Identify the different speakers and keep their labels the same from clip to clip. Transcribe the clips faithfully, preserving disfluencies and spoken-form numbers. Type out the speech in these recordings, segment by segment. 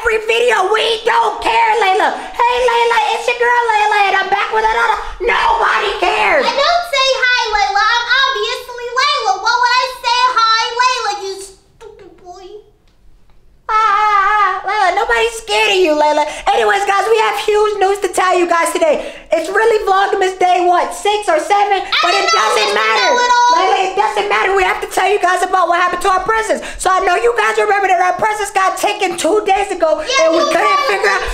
Speaker 1: every video. We don't care, Layla. Hey, Layla, it's your girl, Layla, and I'm back with another. Nobody cares.
Speaker 2: I don't say hi, Layla. I'm obviously Layla. Why would I say hi, Layla, you stupid boy?
Speaker 1: Ah, Layla, nobody's scared of you, Layla. Anyways, guys, we have huge news to tell you guys today. It's really Vlogmas day, what, six or seven?
Speaker 2: I
Speaker 1: but it doesn't matter. Layla, it doesn't matter. We have to tell you guys about what happened to our presents. So I know you guys remember that our presents got taken two days ago,
Speaker 2: yeah,
Speaker 1: and we couldn't figure out.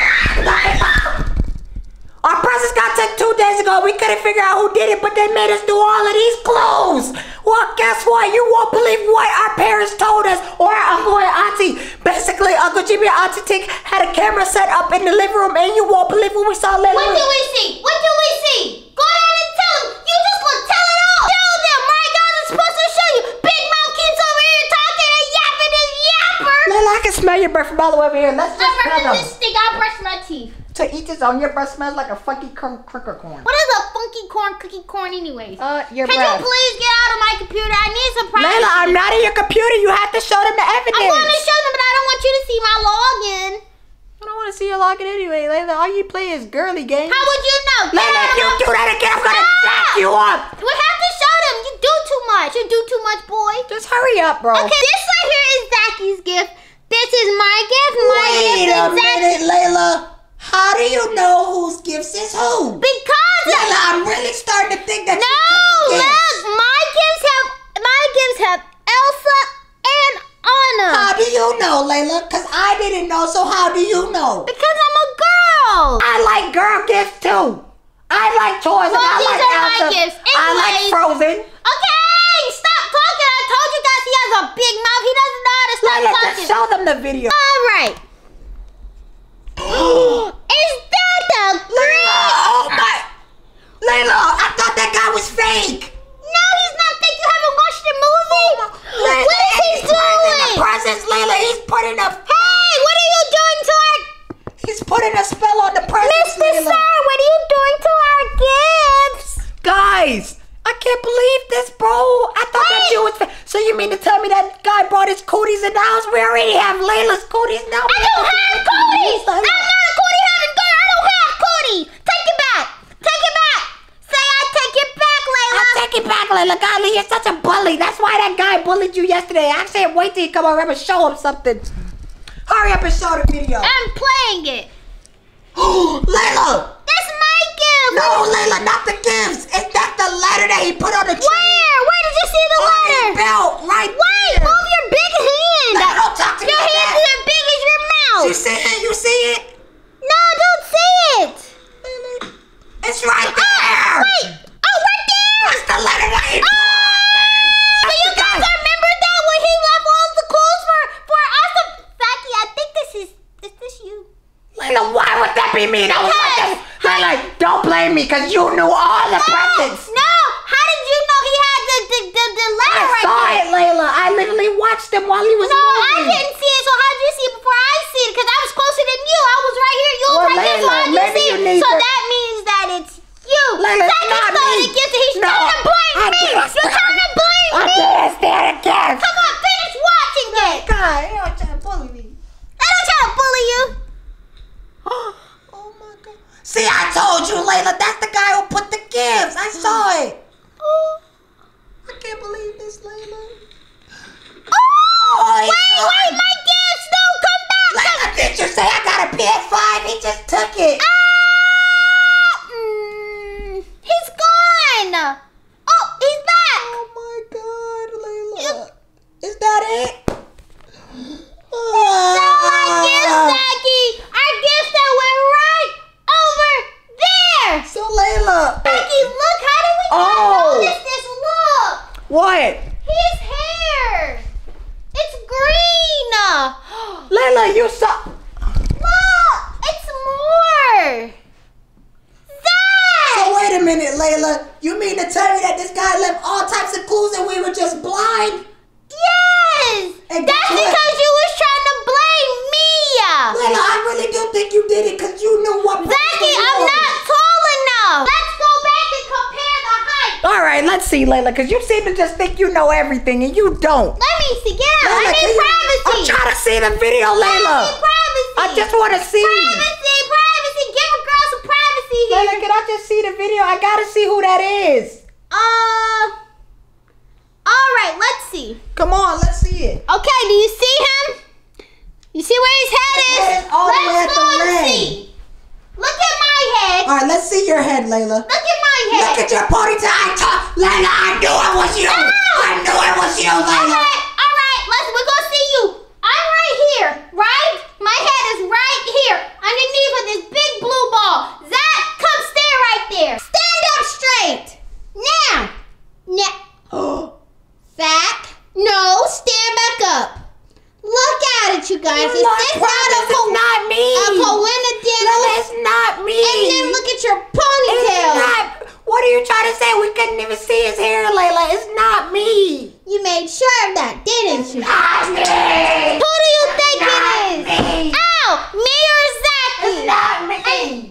Speaker 1: Our presents got taken two days ago. We couldn't figure out who did it, but they made us do all of these clothes. Well, guess what? You won't believe what our parents told us, or our uncle and auntie. Basically, Uncle Jimmie and Auntie Tink had a camera set up in the living room, and you won't believe what we saw later.
Speaker 2: What do we see? What do we see? Go ahead and tell them. You just want to tell it all. Show them, right? God is supposed to show you. Big mouth keeps over here talking and yapping his yapper.
Speaker 1: Layla, I can smell your breath from all the way over here. Let's just
Speaker 2: I'm brushing this stick. I brush my teeth.
Speaker 1: To each his own. Your breath smells like a funky cricker corn.
Speaker 2: What is a funky corn cookie corn anyways?
Speaker 1: Uh, your
Speaker 2: Can
Speaker 1: breath.
Speaker 2: you please get out of my computer? I need some privacy.
Speaker 1: Layla, I'm not in your computer. You have to show them the evidence.
Speaker 2: I want to show them, but I don't want you to see my login.
Speaker 1: I don't want to see your login anyway, Layla. All you play is girly games.
Speaker 2: How would you know? Get
Speaker 1: Layla, if you do that again, I'm gonna jack you up.
Speaker 2: We have to show them. You do too much. You do too much, boy.
Speaker 1: Just hurry up, bro.
Speaker 2: Okay, this right here is Zacky's gift. This is my gift. My
Speaker 1: Wait
Speaker 2: gift
Speaker 1: a
Speaker 2: is
Speaker 1: minute, Layla. How do you know whose gifts is who?
Speaker 2: Because
Speaker 1: Layla, I'm really starting to think that.
Speaker 2: No,
Speaker 1: you
Speaker 2: look, my gifts have my gifts have Elsa and Anna.
Speaker 1: How do you know, Layla? Cause I didn't know. So how do you know?
Speaker 2: Because I'm a girl.
Speaker 1: I like girl gifts too. I like toys.
Speaker 2: Well,
Speaker 1: and I
Speaker 2: these
Speaker 1: like
Speaker 2: are my
Speaker 1: Elsa.
Speaker 2: gifts.
Speaker 1: I like
Speaker 2: Anyways.
Speaker 1: Frozen.
Speaker 2: Okay, stop talking. I told you guys he has a big mouth. He doesn't know how to stop
Speaker 1: Layla,
Speaker 2: talking.
Speaker 1: just show them the video.
Speaker 2: All right. Is that the
Speaker 1: Layla, oh my. Layla, I thought that guy was fake.
Speaker 2: No, he's not fake. You haven't watched the movie?
Speaker 1: Layla,
Speaker 2: What is he doing?
Speaker 1: The presents, Layla, he's putting a...
Speaker 2: Hey, what are you doing to our...
Speaker 1: He's putting a spell on the presents,
Speaker 2: Mister
Speaker 1: Layla.
Speaker 2: Sir, what are you doing to our gifts?
Speaker 1: Guys, I can't believe this, bro. I thought
Speaker 2: Wait.
Speaker 1: that you was fake. So you mean to tell me that guy brought his cooties in the house? We already have Layla's cooties now.
Speaker 2: I don't have cooties. I'm not a cootie having girl. I don't have cooties. Take it back. Take it back. Say I take it back, Layla.
Speaker 1: I'll take it back, Layla. Golly, you're such a bully. That's why that guy bullied you yesterday. I said wait till you come over and show him something. Hurry up and show the video.
Speaker 2: I'm playing it.
Speaker 1: Layla!
Speaker 2: That's my gift.
Speaker 1: No, Layla, not the gifts. Is that the letter that he put on the tree?
Speaker 2: Where? Where did you see the
Speaker 1: On
Speaker 2: letter?
Speaker 1: his belt, right
Speaker 2: Wait,
Speaker 1: there.
Speaker 2: move your big hand.
Speaker 1: Layla, don't talk to me
Speaker 2: Your
Speaker 1: like
Speaker 2: hands
Speaker 1: that.
Speaker 2: are as big as your mouth.
Speaker 1: You see it? You see it?
Speaker 2: No, I don't see it.
Speaker 1: It's right there.
Speaker 2: Oh, wait. Oh, right there.
Speaker 1: That's the letter that he
Speaker 2: Oh, so you guys remember that when he left all the clothes for for us? Zaki, I think this is is this you?
Speaker 1: Layla, why would that be me? That was like that.
Speaker 2: Because-
Speaker 1: Layla, don't blame me because you knew all the presents.
Speaker 2: No, how did you know he had the the the, the letter
Speaker 1: I
Speaker 2: right
Speaker 1: saw
Speaker 2: there?
Speaker 1: it, Layla. I literally watched him while he was
Speaker 2: No,
Speaker 1: moving.
Speaker 2: I didn't see it. So how did you see it before I see it? Because I was closer than you. I was right here. You was
Speaker 1: Well,
Speaker 2: right here. So
Speaker 1: Layla,
Speaker 2: how did you
Speaker 1: maybe
Speaker 2: see
Speaker 1: you
Speaker 2: it?
Speaker 1: need
Speaker 2: So
Speaker 1: to-
Speaker 2: that means that it's you.
Speaker 1: Layla, it's
Speaker 2: Zaki
Speaker 1: not
Speaker 2: stole
Speaker 1: me.
Speaker 2: the gift and he's
Speaker 1: No,
Speaker 2: trying to blame
Speaker 1: I
Speaker 2: me.
Speaker 1: didn't
Speaker 2: You're trying to blame
Speaker 1: I
Speaker 2: me.
Speaker 1: didn't stand a gift.
Speaker 2: Come on, finish watching it.
Speaker 1: God, you're trying to bully me.
Speaker 2: I don't try to bully you.
Speaker 1: Oh my God. See, I told you, Layla. That's the guy who put the gifts. I saw it. Oh, I can't believe this, Layla.
Speaker 2: Oh,
Speaker 1: Oh,
Speaker 2: wait, wait, my gifts. No, come back.
Speaker 1: Layla, did you say I got a P S five? He just took it.
Speaker 2: Ah, mm, he's gone. Oh, he's back.
Speaker 1: Oh my God, Layla. Is that it?
Speaker 2: Not my gifts, Zaki. Our gifts that went right over there.
Speaker 1: So, Layla.
Speaker 2: Zaki, look. How did we not
Speaker 1: Oh.
Speaker 2: notice this? Look.
Speaker 1: What?
Speaker 2: His hair. It's green.
Speaker 1: Layla, you saw.
Speaker 2: Look. It's more. Zach.
Speaker 1: So, wait a minute, Layla. You mean to tell me that this guy left all types of clues and we were just blind?
Speaker 2: Yes.
Speaker 1: And
Speaker 2: That's
Speaker 1: guess what?
Speaker 2: because you was trying to blame me.
Speaker 1: Layla, I really do think you did it because you knew what.
Speaker 2: Zaki, I'm not tall enough. Let's go back and compare the height.
Speaker 1: All right, let's see, Layla, because you seem to just think you know everything and you don't.
Speaker 2: Let me see. Get out.
Speaker 1: Layla,
Speaker 2: I need
Speaker 1: can you-
Speaker 2: privacy.
Speaker 1: I'm trying to see the video,
Speaker 2: I
Speaker 1: Layla.
Speaker 2: need privacy.
Speaker 1: I just want to see.
Speaker 2: Privacy, privacy. Give a girl some privacy here.
Speaker 1: Layla, can I just see the video? I gotta see who that is.
Speaker 2: Uh. All right. Let's see.
Speaker 1: Come on, let's see it.
Speaker 2: Okay. Do you see him? You see where his head
Speaker 1: His
Speaker 2: is?
Speaker 1: head is all the way
Speaker 2: Let's
Speaker 1: at
Speaker 2: go
Speaker 1: the
Speaker 2: and
Speaker 1: leg.
Speaker 2: see. Look at my head.
Speaker 1: All right, let's see your head, Layla.
Speaker 2: Look at my head.
Speaker 1: Look at your ponytail. I ta- Layla, I knew it was you.
Speaker 2: Ow.
Speaker 1: I knew it was you,
Speaker 2: All
Speaker 1: Layla.
Speaker 2: right, all right. Let's. We're gonna see you. I'm right here, right? My head is right here, underneath of this big blue ball. Zach, come stand right there. Stand up straight. Now, now. Zach, no, stand back up. Look at it, you guys. Is
Speaker 1: Look,
Speaker 2: this
Speaker 1: promise,
Speaker 2: not a,
Speaker 1: it's
Speaker 2: co-
Speaker 1: not me.
Speaker 2: a coincidental?
Speaker 1: Layla, it's not me.
Speaker 2: And then look at your
Speaker 1: It's
Speaker 2: ponytail.
Speaker 1: not. What are you trying to say? We couldn't even see his hair, Layla. It's not me.
Speaker 2: You made sure of that, didn't you?
Speaker 1: Not me.
Speaker 2: Who do you think
Speaker 1: Not
Speaker 2: it is?
Speaker 1: me.
Speaker 2: Ow, me or Zachy?
Speaker 1: It's not me.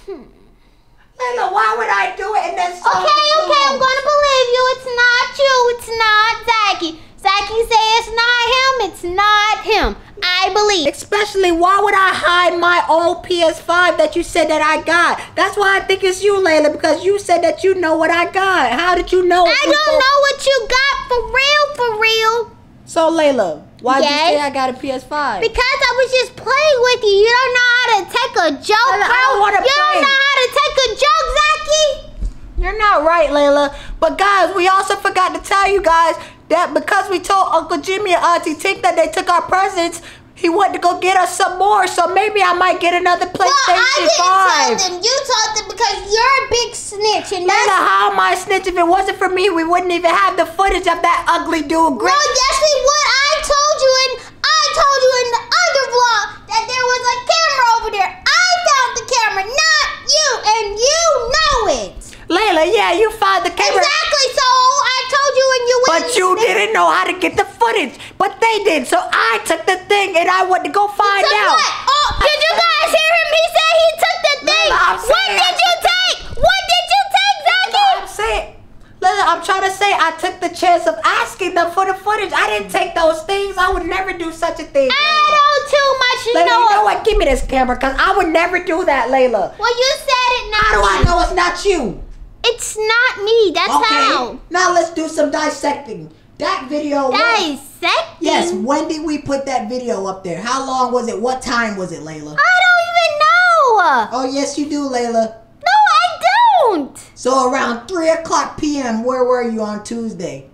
Speaker 1: Layla, why would I do it in this song?
Speaker 2: Okay, okay, I'm gonna believe you. It's not you. It's not Zachy. Zachy say it's not him. It's not him. I believe.
Speaker 1: Especially, why would I hide my old P S five that you said that I got? That's why I think it's you, Layla, because you said that you know what I got. How did you know?
Speaker 2: I don't know what you got for real, for real.
Speaker 1: So, Layla, why did
Speaker 2: Yes?
Speaker 1: you say I got a P S five?
Speaker 2: Because I was just playing with you. You don't know how to take a joke,
Speaker 1: I- I
Speaker 2: bro.
Speaker 1: don't wanna
Speaker 2: you
Speaker 1: play.
Speaker 2: don't know how to take a joke, Zachy.
Speaker 1: You're not right, Layla. But guys, we also forgot to tell you guys that because we told Uncle Jimmie and Auntie Tink that they took our presents, he wanted to go get us some more. So maybe I might get another
Speaker 2: Well, I
Speaker 1: PlayStation
Speaker 2: didn't
Speaker 1: five.
Speaker 2: tell them. You told them because you're a big snitch, and
Speaker 1: Layla,
Speaker 2: that's.
Speaker 1: how am I a snitch? If it wasn't for me, we wouldn't even have the footage of that ugly dude,
Speaker 2: No,
Speaker 1: Grinch.
Speaker 2: that's what I told you, and I told you in the other vlog that there was a camera over there. I found the camera, not you, and you know it.
Speaker 1: Layla, yeah, you found the camera.
Speaker 2: Exactly. So I told you, and you went.
Speaker 1: But
Speaker 2: and
Speaker 1: you
Speaker 2: sniffed-
Speaker 1: didn't know how to get the footage. But they did. So I took the thing and I went to go find
Speaker 2: Took
Speaker 1: out.
Speaker 2: what? Oh, did you guys hear him? He said he took the thing.
Speaker 1: Layla, I'm
Speaker 2: What
Speaker 1: saying-
Speaker 2: did you take? What did you take, Zachy?
Speaker 1: I'm saying, Layla, I'm trying to say I took the chance of asking them for the footage. I didn't take those things. I would never do such a thing.
Speaker 2: I
Speaker 1: Layla.
Speaker 2: know too much. You
Speaker 1: Layla,
Speaker 2: know
Speaker 1: you know
Speaker 2: what?
Speaker 1: what? Give me this camera because I would never do that, Layla.
Speaker 2: Well, you said it. Not
Speaker 1: How do I
Speaker 2: me.
Speaker 1: know it's not you?
Speaker 2: It's not me. That's how.
Speaker 1: Now let's do some dissecting. That video was...
Speaker 2: Dissecting?
Speaker 1: Yes, when did we put that video up there? How long was it? What time was it, Layla?
Speaker 2: I don't even know.
Speaker 1: Oh, yes, you do, Layla.
Speaker 2: No, I don't.
Speaker 1: So around three o'clock p m, where were you on Tuesday?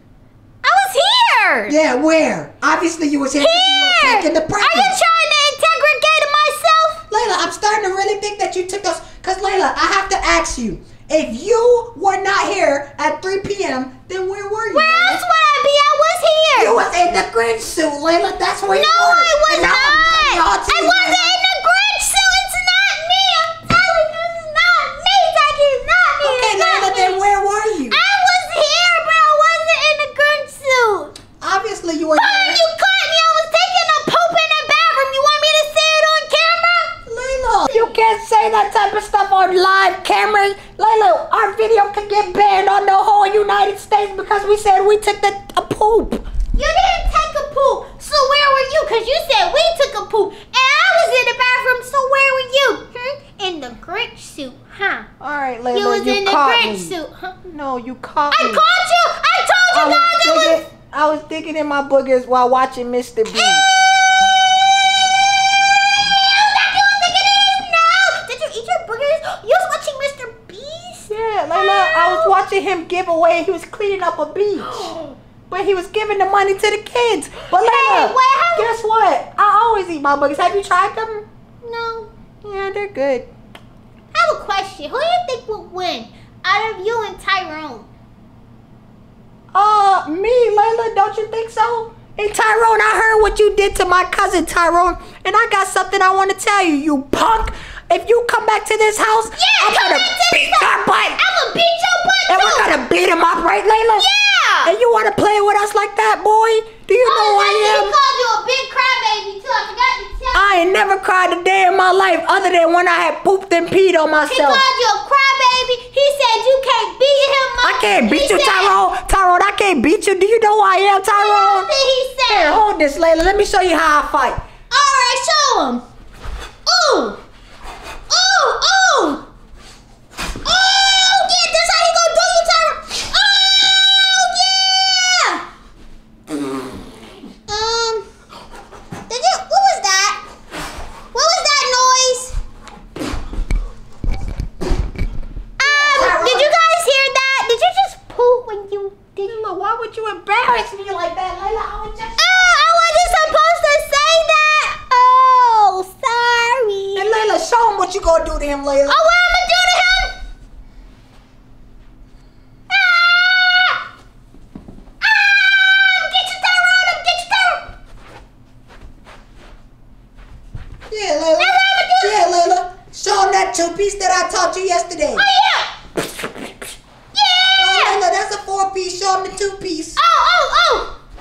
Speaker 2: I was here.
Speaker 1: Yeah, where? Obviously you was here 'cause you were
Speaker 2: Here.
Speaker 1: taking the
Speaker 2: Are you
Speaker 1: presents.
Speaker 2: trying to integrate myself?
Speaker 1: Layla, I'm starting to really think that you took those. Because, Layla, I have to ask you. If you were not here at three p m, then where were you?
Speaker 2: Where
Speaker 1: Layla?
Speaker 2: else would I be? I was here.
Speaker 1: You was in the Grinch suit, Layla. That's where
Speaker 2: No,
Speaker 1: you were.
Speaker 2: I was
Speaker 1: And now I'm bringing y'all
Speaker 2: not.
Speaker 1: to
Speaker 2: I
Speaker 1: you,
Speaker 2: wasn't
Speaker 1: Layla.
Speaker 2: in the Grinch suit. It's not me. I'm telling you, it's not me, Zachy. It's not me.
Speaker 1: Okay,
Speaker 2: It's not
Speaker 1: Layla,
Speaker 2: me.
Speaker 1: then where were you?
Speaker 2: I was here, but I wasn't in the Grinch suit.
Speaker 1: Obviously you were
Speaker 2: Fine,
Speaker 1: here.
Speaker 2: you caught me. I was taking a poop in the bathroom. You want me to say it on camera?
Speaker 1: Layla, you can't say that type of stuff on live cameras. Layla, our video could get banned on the whole United States because we said we took the a poop.
Speaker 2: You didn't take a poop. So where were you? Because you said we took a poop. And I was in the bathroom. So where were you? Hmm? In the Grinch suit, huh?
Speaker 1: All right, Layla,
Speaker 2: You was in the
Speaker 1: caught
Speaker 2: Grinch
Speaker 1: me.
Speaker 2: suit, huh?
Speaker 1: No, you caught
Speaker 2: I
Speaker 1: me.
Speaker 2: caught you. I told you
Speaker 1: I was,
Speaker 2: guys it was...
Speaker 1: digging, I was digging in my boogers while watching Mister Beast. Yeah, Layla, I was watching him give away. He was cleaning up a beach. But he was giving the money to the kids. But Layla,
Speaker 2: Hey, wait, how-
Speaker 1: guess what? I always eat my boogers. Have you tried them?
Speaker 2: No.
Speaker 1: Yeah, they're good.
Speaker 2: I have a question. Who do you think would win out of you and Tyrone?
Speaker 1: Uh, me, Layla, don't you think so? Hey, Tyrone, I heard what you did to my cousin, Tyrone. And I got something I want to tell you, you punk. If you come back to this house,
Speaker 2: Yeah,
Speaker 1: I'm
Speaker 2: come
Speaker 1: gonna
Speaker 2: back to
Speaker 1: beat
Speaker 2: this
Speaker 1: your
Speaker 2: house.
Speaker 1: butt.
Speaker 2: I'm gonna beat your butt
Speaker 1: And
Speaker 2: too.
Speaker 1: we're gonna beat him up, right, Layla?
Speaker 2: Yeah.
Speaker 1: And you want to play with us like that, boy? Do you know who I
Speaker 2: He
Speaker 1: am?
Speaker 2: called you a big crybaby too. I forgot to tell you.
Speaker 1: I ain't never cried a day in my life other than when I had pooped and peed on
Speaker 2: He
Speaker 1: myself.
Speaker 2: called you a crybaby. He said you can't beat him up.
Speaker 1: I can't beat
Speaker 2: He
Speaker 1: you,
Speaker 2: said-
Speaker 1: Tyrone. Tyrone, I can't beat you. Do you know who I am,
Speaker 2: I
Speaker 1: Tyrone?
Speaker 2: don't think he
Speaker 1: Here, hold this, Layla. Let me show you how I fight.
Speaker 2: All right, show him. Ooh. Ooh, ooh. Oh, yeah, that's how he gonna do you, Tyra. Oh, yeah. Um, did you, what was that? What was that noise? Um, did you guys hear that? Did you just poop when you did?
Speaker 1: Layla, why would you embarrass me like that, Layla? I was just...
Speaker 2: Oh, I wasn't supposed to say that. Oh, sorry.
Speaker 1: And Layla, show him what you gonna do to him, Layla.
Speaker 2: Oh, what I'm gonna do to him? Ah! Ah! Get your Tyrone! Get your Tyrone!
Speaker 1: Yeah, Layla.
Speaker 2: That's what I'm gonna do.
Speaker 1: Yeah, Layla. Show him that two-piece that I taught you yesterday.
Speaker 2: Oh, yeah! Yeah!
Speaker 1: Oh, Layla, that's a four-piece. Show him the two-piece.
Speaker 2: Oh, oh, oh!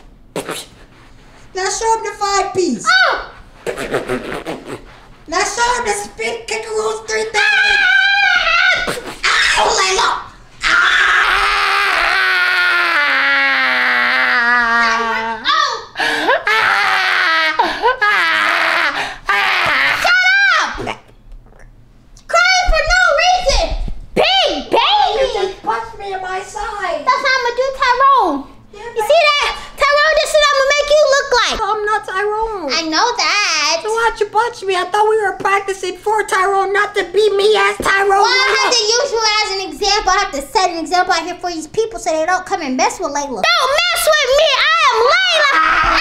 Speaker 1: Now show him the five-piece.
Speaker 2: Oh!
Speaker 1: Now show him the spin kickaroos three thousand.
Speaker 2: Ah!
Speaker 1: Ow, Layla. Ah!
Speaker 2: Oh! Shut up! Crying for no reason! Big
Speaker 1: You
Speaker 2: baby!
Speaker 1: just punched me in my side.
Speaker 2: That's how I'm gonna do Tyrone. You see that? Tyrone, this is what I'm gonna make you look like.
Speaker 1: I'm not Tyrone.
Speaker 2: I know that.
Speaker 1: So why'd you punch me? I thought we were practicing for Tyrone, not to be me as Tyrone.
Speaker 2: Well, I have to use you as an example. I have to set an example out here for these people so they don't come and mess with Layla. Don't mess with me. I am Layla.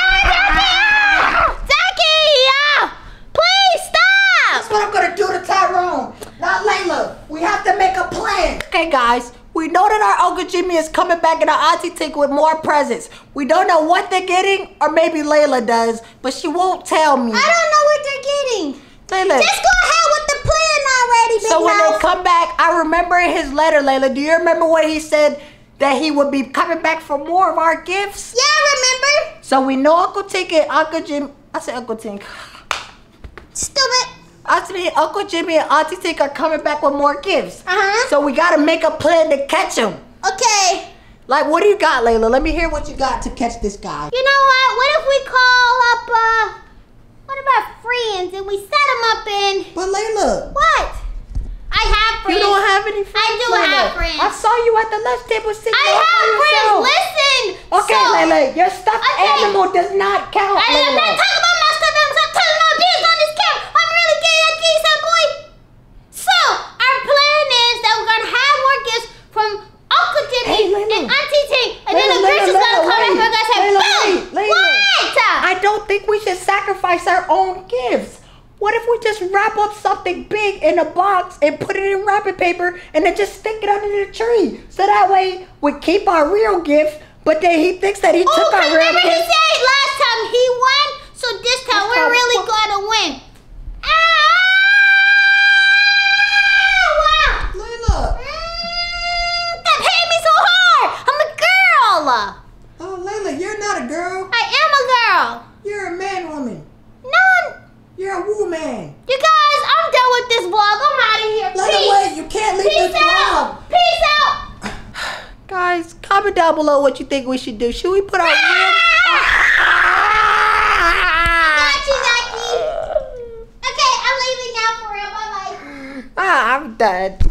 Speaker 2: Zaki! Please stop.
Speaker 1: That's what I'm gonna do to Tyrone, not Layla. We have to make a plan. Okay, guys. We know that our Uncle Jimmie is coming back and our Auntie Tink with more presents. We don't know what they're getting, or maybe Layla does, but she won't tell me.
Speaker 2: I don't know what they're getting.
Speaker 1: Layla.
Speaker 2: Just go ahead with the plan already, big
Speaker 1: So when
Speaker 2: mouth.
Speaker 1: they come back, I remember in his letter, Layla, do you remember what he said? That he would be coming back for more of our gifts?
Speaker 2: Yeah, I remember.
Speaker 1: So we know Uncle Tink and Uncle Jim. I said Uncle Tink.
Speaker 2: Stupid.
Speaker 1: I said Uncle Jimmie and Auntie Tink are coming back with more gifts.
Speaker 2: Uh-huh.
Speaker 1: So we gotta make a plan to catch him.
Speaker 2: Okay.
Speaker 1: Like, what do you got, Layla? Let me hear what you got to catch this guy.
Speaker 2: You know what? What if we call up, uh, one of our friends and we set them up in...
Speaker 1: But Layla,
Speaker 2: What? I have friends.
Speaker 1: you don't have any friends.
Speaker 2: I do
Speaker 1: Layla.
Speaker 2: have friends.
Speaker 1: I saw you at the lunch table sitting
Speaker 2: I
Speaker 1: all by
Speaker 2: have friends.
Speaker 1: yourself.
Speaker 2: Listen.
Speaker 1: Okay,
Speaker 2: so,
Speaker 1: Layla, your stuffed
Speaker 2: Okay.
Speaker 1: animal does not count,
Speaker 2: I, I'm
Speaker 1: Layla.
Speaker 2: not talking about my stuff. I'm not telling no business on this camera. I'm really getting at these, that boy. So, our plan is that we're going to have more gifts from Uncle Jimmie
Speaker 1: Hey, Layla.
Speaker 2: and Auntie Tink. And then
Speaker 1: Layla,
Speaker 2: the Grinch is
Speaker 1: Layla,
Speaker 2: going to come
Speaker 1: Layla,
Speaker 2: and we're going to say,
Speaker 1: Layla,
Speaker 2: boom.
Speaker 1: wait, Layla.
Speaker 2: What?
Speaker 1: I don't think we should sacrifice our own gifts. What if we just wrap up something big in a box and put it in wrapping paper and then just stick it under the tree? So that way we keep our real gift, but then he thinks that he
Speaker 2: Oh,
Speaker 1: took our
Speaker 2: because
Speaker 1: real
Speaker 2: remember he
Speaker 1: gift.
Speaker 2: said last time he won, so this time
Speaker 1: This
Speaker 2: we're
Speaker 1: time-
Speaker 2: really going to win. Ah!
Speaker 1: Layla.
Speaker 2: Mm, that hit me so hard. I'm a girl.
Speaker 1: Oh, Layla, you're not a girl.
Speaker 2: I am a girl.
Speaker 1: You're a man woman.
Speaker 2: No,
Speaker 1: You're a woman.
Speaker 2: you guys, I'm done with this vlog. I'm out of here.
Speaker 1: Layla,
Speaker 2: Peace.
Speaker 1: wait, you can't leave
Speaker 2: Peace
Speaker 1: this vlog.
Speaker 2: out. Peace out.
Speaker 1: Guys, comment down below what you think we should do. Should we put our real...
Speaker 2: Got you, Zaki. Okay, I'm leaving now for real. Bye-bye.
Speaker 1: Ah, I'm done.